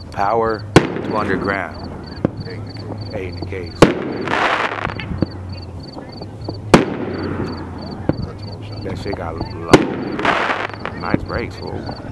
Power, 200 grams. 8 in the case. That shit got low. Nice brakes, fool.